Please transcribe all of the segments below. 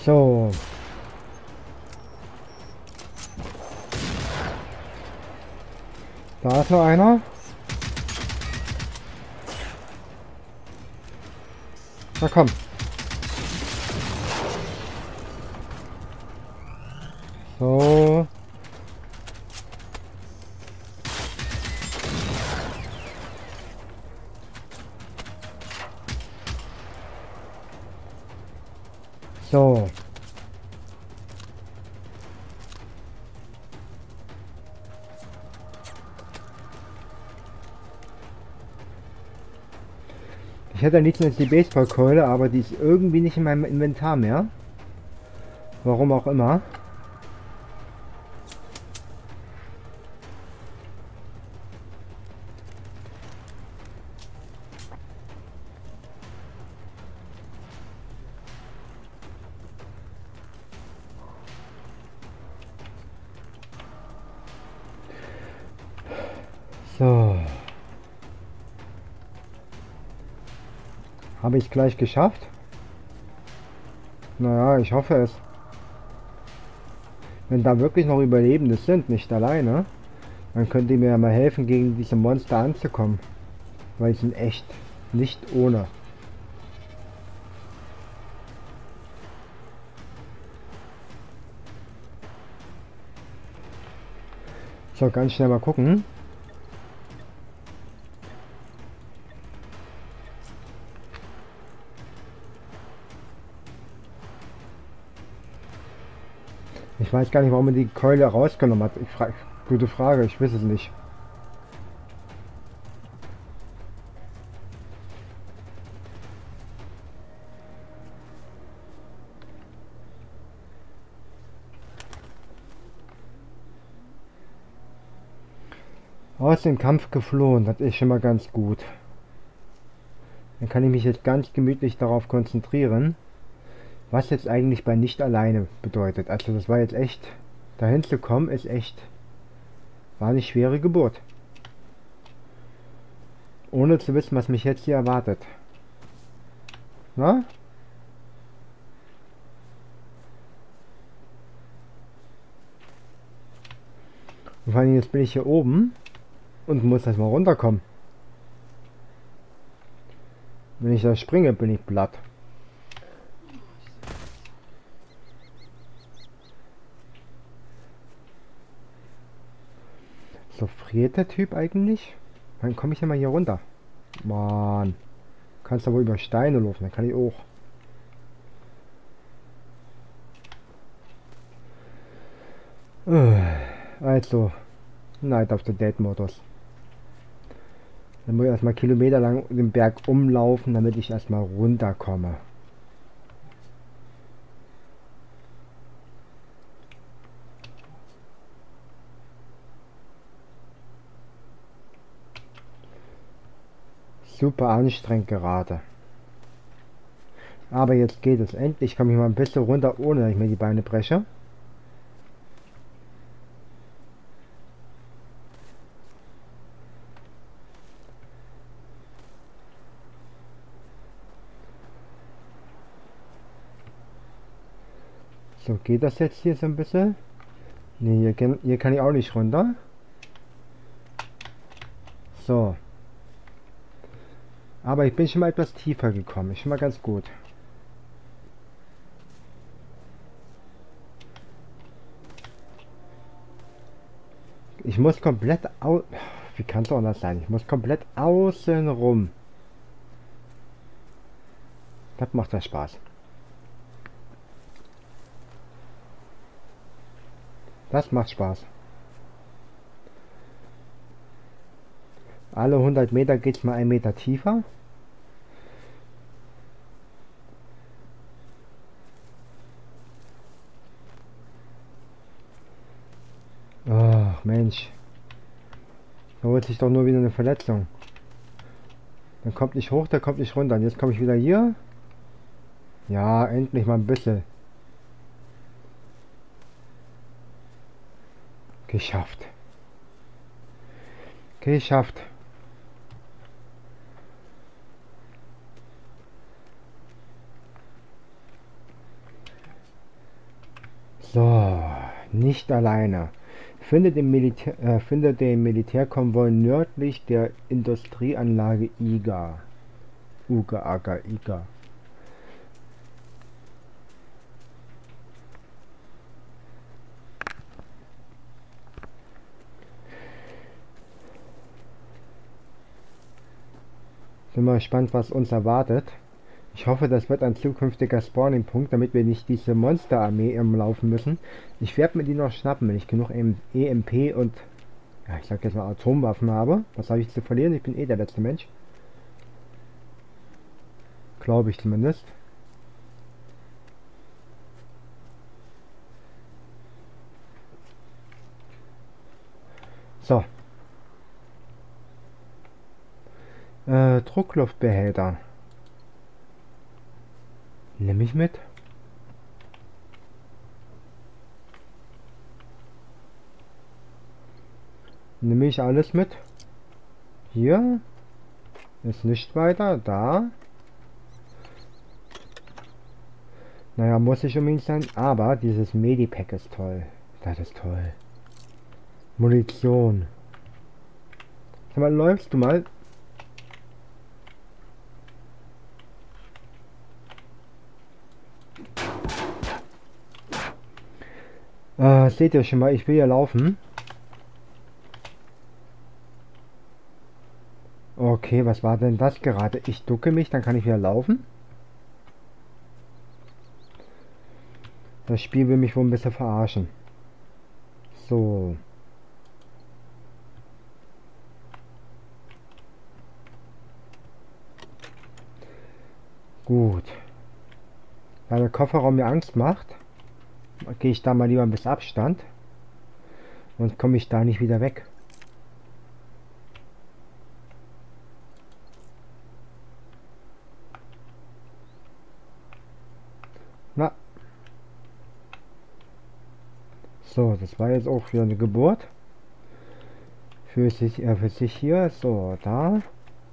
So. Da ist noch einer. Na komm. So. So. Ich hätte am liebsten jetzt die Baseballkeule, aber die ist irgendwie nicht in meinem Inventar mehr. Warum auch immer. So. Habe ich gleich geschafft? Naja, ich hoffe es. Wenn da wirklich noch Überlebende sind, nicht alleine, dann könnt ihr mir ja mal helfen, gegen diese Monster anzukommen. Weil die sind echt nicht ohne. So, ganz schnell mal gucken. Ich weiß gar nicht, warum man die Keule rausgenommen hat. Gute Frage, ich weiß es nicht. Aus dem Kampf geflohen, das ist schon mal ganz gut. Dann kann ich mich jetzt ganz gemütlich darauf konzentrieren, was jetzt eigentlich bei nicht alleine bedeutet. Also das war jetzt echt, dahin zu kommen ist echt, war eine schwere Geburt. Ohne zu wissen, was mich jetzt hier erwartet. Na? Und vor allem jetzt bin ich hier oben und muss erstmal runterkommen. Wenn ich da springe, bin ich platt. So friert der Typ eigentlich? Wann komme ich denn mal hier runter? Mann. Kannst du wohl über Steine laufen, dann kann ich auch. Also, Night of the Dead Modus. Dann muss ich erstmal kilometerlang den Berg umlaufen, damit ich erstmal runterkomme. Super anstrengend gerade. Aber jetzt geht es endlich. Komme ich mal ein bisschen runter, ohne dass ich mir die Beine breche. So, geht das jetzt hier so ein bisschen? Ne, hier kann ich auch nicht runter. So. Aber ich bin schon mal etwas tiefer gekommen. Ist schon mal ganz gut. Ich muss komplett au... Wie kann es auch anders sein? Ich muss komplett außen rum. Das macht ja Spaß. Das macht Spaß. Alle 100 Meter geht es mal 1 Meter tiefer. Ach Mensch. Da holt sich doch nur wieder eine Verletzung. Dann kommt nicht hoch, der kommt nicht runter. Und jetzt komme ich wieder hier. Ja, endlich mal ein bisschen. Geschafft. Geschafft. So, nicht alleine. Finde den Militärkonvoi nördlich der Industrieanlage IGA. Uga, Aga, Iga. Bin mal gespannt, was uns erwartet. Ich hoffe, das wird ein zukünftiger Spawning-Punkt, damit wir nicht diese Monsterarmee laufen müssen. Ich werde mir die noch schnappen, wenn ich genug EMP und, ja, ich sag jetzt mal Atomwaffen habe. Was habe ich zu verlieren? Ich bin eh der letzte Mensch. Glaube ich zumindest. So. Druckluftbehälter. Nehme ich mit. Nehme ich alles mit. Hier. Ist nicht weiter. Da. Naja, muss ich unbedingt sein. Aber dieses Medipack ist toll. Das ist toll. Munition. Sag mal, läufst du mal? Seht ihr schon mal, ich will ja laufen. Okay, was war denn das gerade? Ich ducke mich, dann kann ich wieder laufen. Das Spiel will mich wohl ein bisschen verarschen. So. Gut. Weil der Kofferraum mir Angst macht, gehe ich da mal lieber ein bisschen Abstand. Und komme ich da nicht wieder weg. Na. So, das war jetzt auch wieder eine Geburt. Für sich hier. So, da.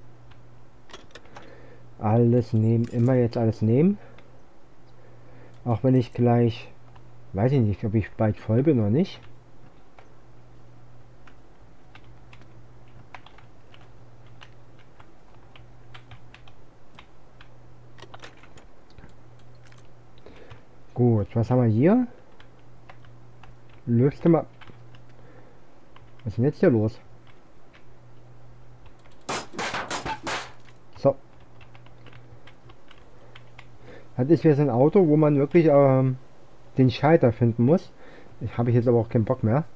Alles nehmen. Immer jetzt alles nehmen. Auch wenn ich gleich... Weiß ich nicht, ob ich bald voll bin oder nicht. Gut, was haben wir hier? Löste mal. Was ist denn jetzt hier los? So. Das ist jetzt ein Auto, wo man wirklich den Schalter finden muss. Habe ich jetzt aber auch keinen Bock mehr.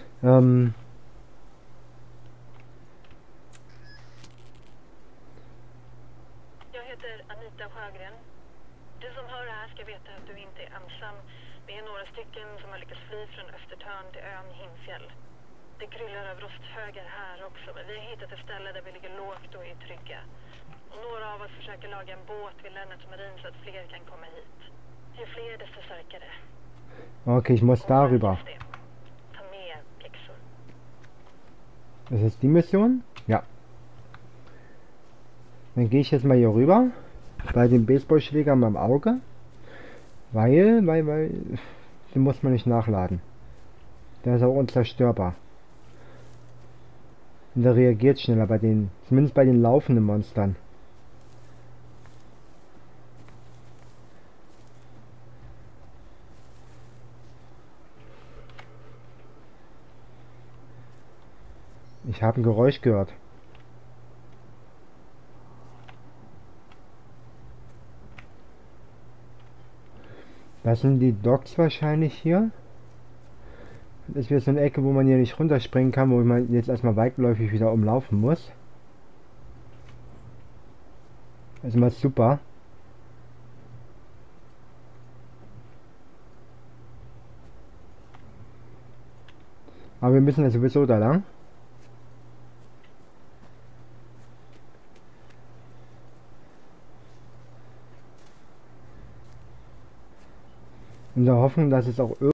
Jag heter Anita Sjögren. Du som hör det här ska veta att du inte är ensam. Vi är några stycken som har lyckats fly från Östertörn till ön Himfjäll. Det kryllar av rosthögar här också, men vi har hittat ett ställe där vi ligger lågt och är trygga. Och några av oss försöker laga en båt vid Lennart Marin så att fler kan komma hit. Ju fler desto starkare. Okay, ich muss darüber. Ta med pjäxor. Das ist die Mission? Ja. Dann gehe ich jetzt mal hier rüber. Bei dem Baseballschläger am Auge. Weil, den muss man nicht nachladen. Der ist auch unzerstörbar. Und der reagiert schneller bei den, zumindest bei den laufenden Monstern. Ich habe ein Geräusch gehört. Das sind die Docks wahrscheinlich hier. Das ist wieder so eine Ecke, wo man hier nicht runterspringen kann, wo man jetzt erstmal weitläufig wieder umlaufen muss. Das ist mal super. Aber wir müssen ja sowieso da lang. In der Hoffnung, dass es auch